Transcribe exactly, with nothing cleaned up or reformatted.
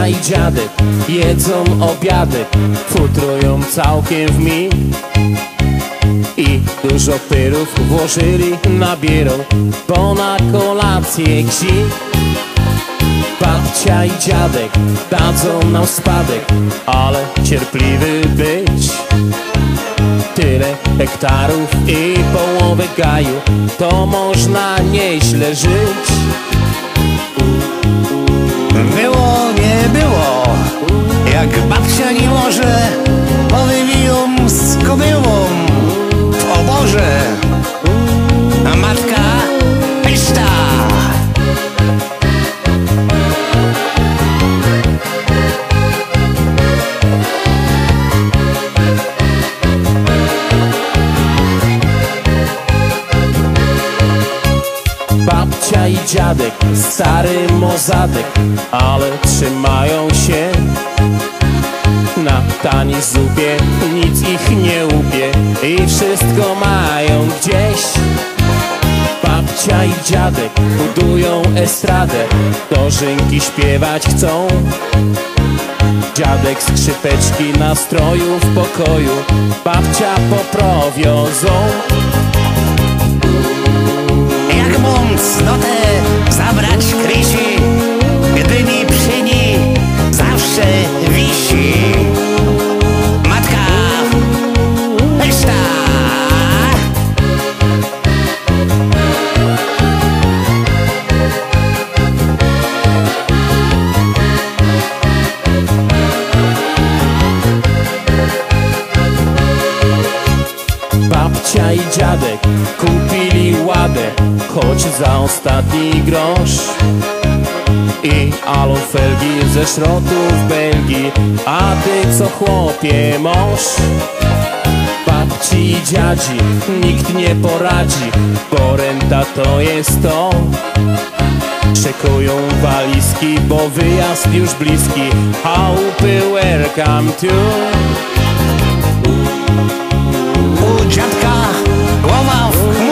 Babcia i dziadek jedzą obiadek, futrują całkiem w mig i dużo pyrów włożyli na bierą, bo na kolację ksik. Babcia i dziadek dadzą nam spadek, ale cierpliwy być. Tyle hektarów i połowę gaju, to można nieźle żyć. Było, nie było, jak babcia nie może, powywiją z kobyłą w oborze, a matka pyszta. Babcia i dziadek, stary mozadek, ale trzymają się na taniej zupie, nic ich nie łupie i wszystko mają gdzieś. Babcia i dziadek budują estradę, dożynki śpiewać chcą. Dziadek skrzypeczki nastroju w pokoju, babcia poprowiozą. Jak mam cnotę zabrać Krysi, gdy mi przy niej zawsze wisi matka pyszta. Babcia i dziadek kupili ładę, choć za ostatni grosz, i alufelgi ze szrotów Belgii, a ty co chłopie mąż? Babci i dziadzi nikt nie poradzi, bo renta to jest to. Szykują walizki, bo wyjazd już bliski, chałupy welcome to. U dziadka głowa w